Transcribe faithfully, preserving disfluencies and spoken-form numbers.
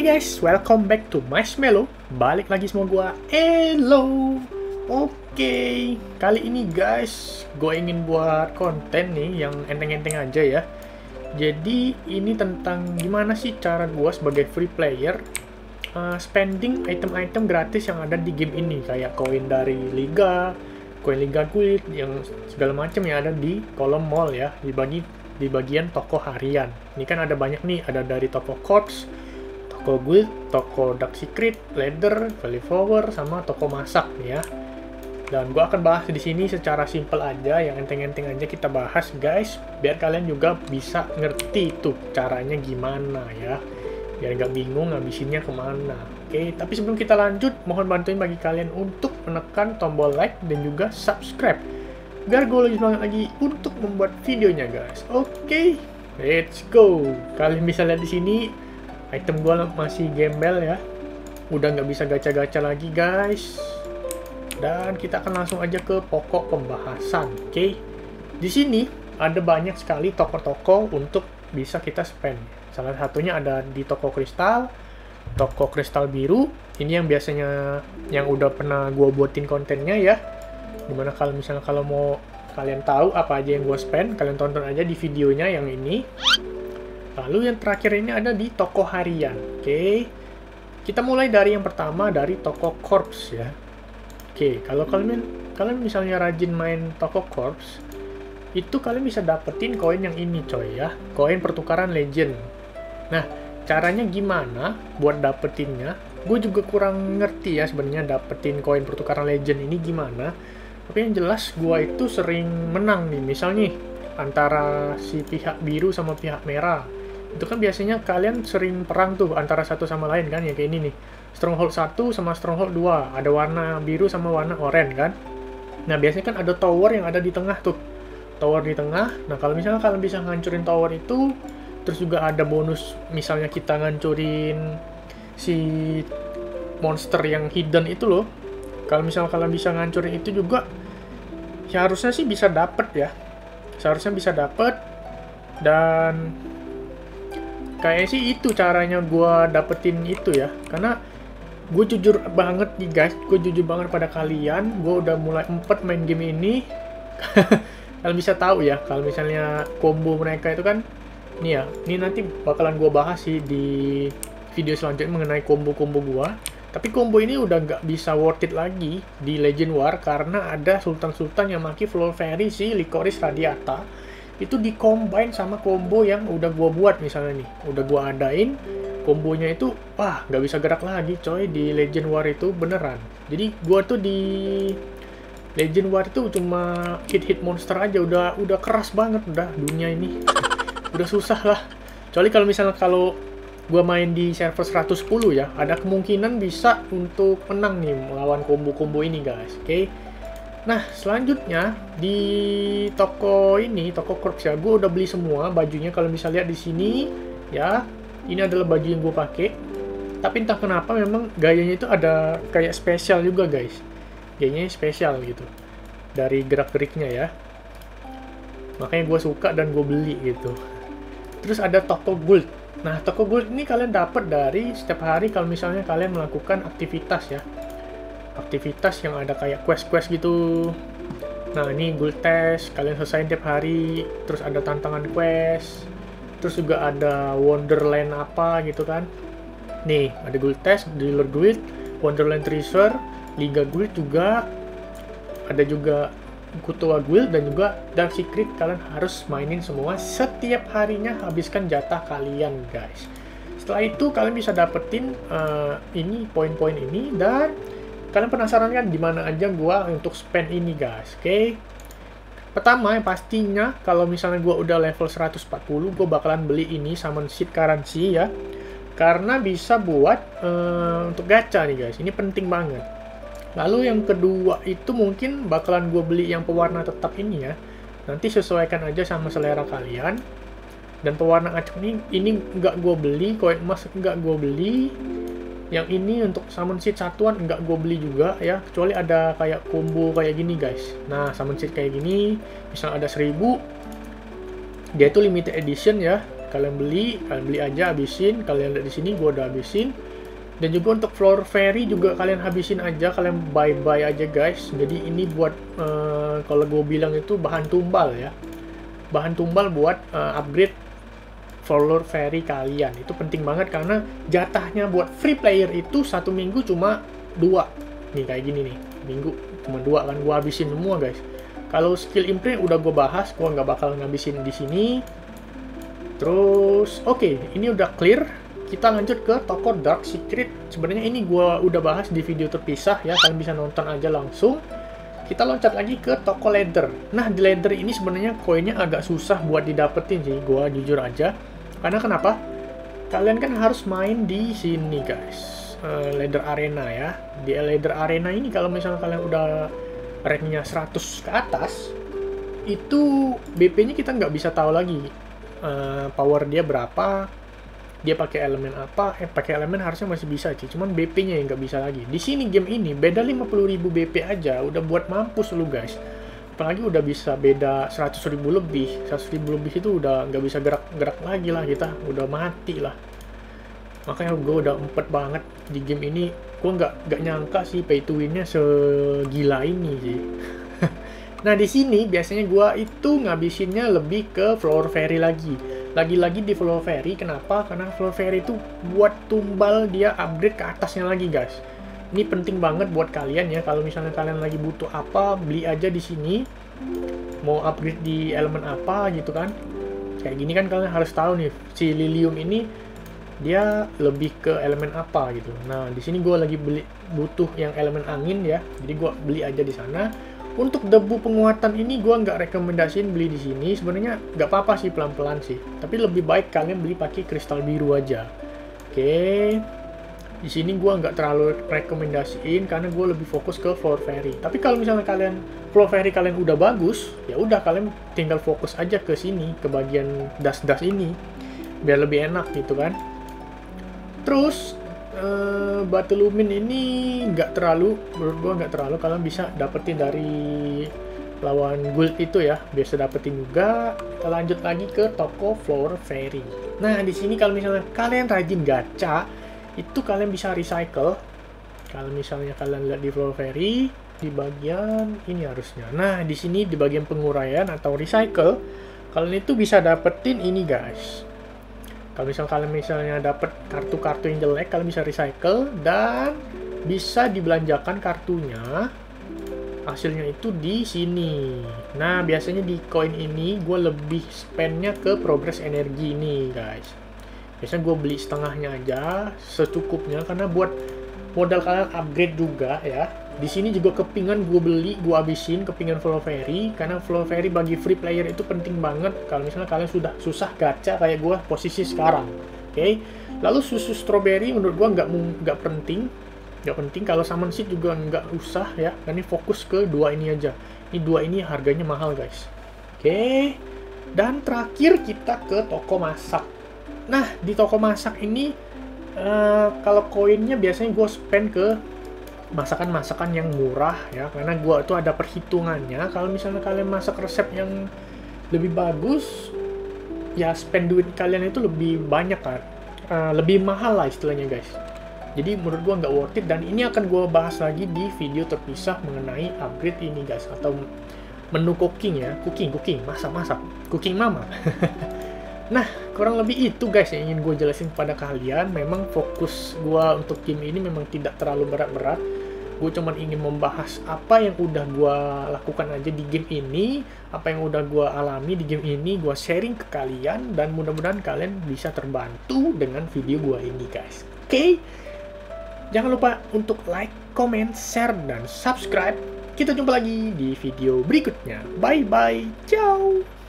Oke guys, welcome back to Marshmallow. Balik lagi sama gua, Hello. Oke, kali ini guys, gue ingin buat konten nih yang enteng-enteng aja ya. Jadi ini tentang gimana sih cara gua sebagai free player uh, spending item-item gratis yang ada di game ini, kayak koin dari Liga, koin Liga Guild, yang segala macam yang ada di kolom mall ya, dibagi di bagian toko harian. Ini kan ada banyak nih, ada dari toko Corps, toko Guild, toko Dark Secret, Leather, Valley Flower, sama toko masak nih ya. Dan gue akan bahas di sini secara simple aja, yang enteng-enteng aja kita bahas guys, biar kalian juga bisa ngerti tuh caranya gimana ya, biar nggak bingung ngabisinnya kemana. Oke, tapi sebelum kita lanjut, mohon bantuin bagi kalian untuk menekan tombol like dan juga subscribe, biar gue lebih semangat lagi untuk membuat videonya guys. Oke, let's go. Kalian bisa lihat di sini item gue masih gembel ya, udah nggak bisa gacha-gacha lagi guys. Dan kita akan langsung aja ke pokok pembahasan. Oke, di sini ada banyak sekali toko-toko untuk bisa kita spend. Salah satunya ada di toko kristal, toko kristal biru. Ini yang biasanya yang udah pernah gue buatin kontennya ya. Dimana kalau misalnya kalau mau kalian tahu apa aja yang gue spend, kalian tonton aja di videonya yang ini. Lalu yang terakhir ini ada di toko harian. Oke, kita mulai dari yang pertama, dari toko Corps ya. Oke, kalau kalian kalian misalnya rajin main toko Corps, itu kalian bisa dapetin koin yang ini coy ya, koin pertukaran legend. Nah, caranya gimana buat dapetinnya? Gue juga kurang ngerti ya sebenarnya dapetin koin pertukaran legend ini gimana. Tapi yang jelas gue itu sering menang nih, misalnya antara si pihak biru sama pihak merah. Itu kan biasanya kalian sering perang tuh antara satu sama lain kan, ya kayak ini nih. Stronghold satu sama Stronghold dua, ada warna biru sama warna oranye kan. Nah, biasanya kan ada tower yang ada di tengah tuh. Tower di tengah. Nah, kalau misalnya kalian bisa ngancurin tower itu, terus juga ada bonus misalnya kita ngancurin si monster yang hidden itu loh. Kalau misalnya kalian bisa ngancurin itu juga, ya harusnya sih bisa dapet ya. Seharusnya bisa dapet. Dan kayaknya sih itu caranya gue dapetin itu ya. Karena gue jujur banget nih guys, gue jujur banget pada kalian, gue udah mulai empet main game ini. Kalian bisa tahu ya, kalau misalnya combo mereka itu kan, nih ya, ini nanti bakalan gue bahas sih di video selanjutnya mengenai combo-combo gue. Tapi combo ini udah nggak bisa worth it lagi di Legend War, karena ada sultan-sultan yang maki Flower Fairy si Licorice Radiata. Itu di-combine sama combo yang udah gue buat misalnya nih, udah gue adain. Kombonya itu, wah, nggak bisa gerak lagi coy di Legend War itu beneran. Jadi gua tuh di Legend War itu cuma hit-hit monster aja, udah udah keras banget udah dunia ini. Udah susah lah. Kecuali kalau misalnya kalau gua main di server seratus sepuluh ya, ada kemungkinan bisa untuk menang nih melawan combo-combo ini guys. Oke. Okay? Nah, selanjutnya di toko ini, toko Corps ya, gua udah beli semua bajunya. Kalau bisa lihat di sini ya. Ini adalah baju yang gue pakai, tapi entah kenapa memang gayanya itu ada kayak spesial juga guys, gayanya spesial gitu dari gerak-geriknya ya, makanya gue suka dan gue beli gitu. Terus ada toko gold. Nah, toko gold ini kalian dapat dari setiap hari kalau misalnya kalian melakukan aktivitas ya, aktivitas yang ada kayak quest-quest gitu. Nah, ini gold test kalian selesaiin tiap hari, terus ada tantangan quest. Terus juga ada Wonderland apa gitu kan. Nih, ada Guild Test, Dealer Guild, Wonderland Treasure, Liga Guild juga. Ada juga Kutua Guild dan juga Dark Secret. Kalian harus mainin semua setiap harinya, habiskan jatah kalian guys. Setelah itu kalian bisa dapetin uh, ini poin-poin ini, dan kalian penasaran kan dimana aja gua untuk spend ini guys. Oke. Okay? Pertama, yang pastinya kalau misalnya gue udah level seratus empat puluh, gue bakalan beli ini Summon Seed Currency ya, karena bisa buat uh, untuk gacha nih guys, ini penting banget. Lalu yang kedua itu mungkin bakalan gue beli yang pewarna tetap ini ya, nanti sesuaikan aja sama selera kalian. Dan pewarna acak ini, ini nggak gue beli, koin emas nggak gue beli. Yang ini untuk summon seed satuan nggak gue beli juga ya, kecuali ada kayak combo kayak gini guys. Nah, summon seed kayak gini, misalnya ada seribu, dia itu limited edition ya. kalian beli, kalian beli aja, habisin. Kalian lihat di sini gue udah habisin. Dan juga untuk Flower Fairy juga kalian habisin aja, kalian buy-buy aja guys. Jadi ini buat uh, kalau gue bilang itu bahan tumbal ya. Bahan tumbal buat uh, upgrade Flower Fairy kalian. Itu penting banget karena jatahnya buat free player itu satu minggu cuma dua. Nih kayak gini nih. Minggu cuma dua kan, gue habisin semua guys. Kalau skill imprint udah gue bahas, gue nggak bakal ngabisin di sini. Terus oke, okay, ini udah clear. Kita lanjut ke toko Dark Secret. Sebenarnya ini gue udah bahas di video terpisah ya, kalian bisa nonton aja langsung. Kita loncat lagi ke toko Leather. Nah, di Leather ini sebenarnya koinnya agak susah buat didapetin sih, gue jujur aja. Karena kenapa? Kalian kan harus main di sini guys, uh, Leather Arena ya. Di Leather Arena ini kalau misalnya kalian udah ranknya seratus ke atas, itu B P-nya kita nggak bisa tahu lagi uh, power dia berapa. Dia pakai elemen apa, eh pakai elemen harusnya masih bisa sih, cuman B P-nya yang nggak bisa lagi. Di sini game ini beda lima puluh ribu B P aja udah buat mampus lu guys. Apalagi udah bisa beda seratus ribu lebih. seratus ribu lebih itu udah nggak bisa gerak-gerak lagi lah kita, udah mati lah. Makanya gue udah empet banget di game ini. Gue nggak nggak nyangka sih pay to win-nya segila ini sih. Nah di sini biasanya gue itu ngabisinnya lebih ke Flower Fairy lagi. Lagi-lagi di Flower Fairy, kenapa? Karena Flower Fairy itu buat tumbal dia upgrade ke atasnya lagi guys. Ini penting banget buat kalian ya. Kalau misalnya kalian lagi butuh apa, beli aja di sini. Mau upgrade di elemen apa gitu kan? Kayak gini kan kalian harus tahu nih. Si Lilium ini dia lebih ke elemen apa gitu. Nah di sini gue lagi beli butuh yang elemen angin ya. Jadi gue beli aja di sana. Untuk debu penguatan ini gue nggak rekomendasiin beli di sini. Sebenarnya nggak apa-apa sih, pelan-pelan sih. Tapi lebih baik kalian beli pakai kristal biru aja. Oke. Di sini gue nggak terlalu rekomendasiin karena gue lebih fokus ke Flower Fairy. Tapi kalau misalnya kalian Flower Fairy kalian udah bagus, ya udah kalian tinggal fokus aja ke sini, ke bagian das-das ini, biar lebih enak gitu kan. Terus Uh, batu lumin ini nggak terlalu, menurut gua nggak terlalu, kalian bisa dapetin dari lawan guild itu ya, biasa dapetin juga. Kita lanjut lagi ke toko Flower Fairy. Nah di sini kalau misalnya kalian rajin gacha, itu kalian bisa recycle. Kalau misalnya kalian lihat di Flower Fairy di bagian ini harusnya. Nah di sini di bagian penguraian atau recycle, kalian itu bisa dapetin ini guys. Kalau misalnya kalian misalnya dapat kartu-kartu yang jelek, kalian bisa recycle dan bisa dibelanjakan kartunya. Hasilnya itu di sini. Nah, biasanya di koin ini gue lebih spendnya ke progress energi ini, guys. Biasanya gue beli setengahnya aja, secukupnya, karena buat modal kalian upgrade juga ya. Di sini juga kepingan gue beli, gue habisin kepingan Flower Fairy, karena Flower Fairy bagi free player itu penting banget. Kalau misalnya kalian sudah susah gacha kayak gue posisi sekarang, oke? Okay? Lalu susu strawberry menurut gue nggak nggak penting, nggak penting. Kalau summon seed juga nggak usah ya. Ini fokus ke dua ini aja. Ini dua ini harganya mahal guys. Oke. Okay? Dan terakhir kita ke toko masak. Nah di toko masak ini uh, kalau koinnya biasanya gue spend ke masakan-masakan yang murah ya, karena gua itu ada perhitungannya. Kalau misalnya kalian masak resep yang lebih bagus, ya spend duit kalian itu lebih banyak kan, uh, lebih mahal lah istilahnya guys. Jadi menurut gua nggak worth it, dan ini akan gua bahas lagi di video terpisah mengenai upgrade ini guys, atau menu cooking ya, cooking cooking masak-masak, cooking mama. Nah, kurang lebih itu guys yang ingin gue jelasin kepada kalian. Memang fokus gue untuk game ini memang tidak terlalu berat-berat. Gue cuman ingin membahas apa yang udah gue lakukan aja di game ini, apa yang udah gue alami di game ini, gue sharing ke kalian, dan mudah-mudahan kalian bisa terbantu dengan video gue ini guys. Oke? Okay? Jangan lupa untuk like, comment, share, dan subscribe. Kita jumpa lagi di video berikutnya. Bye-bye. Ciao!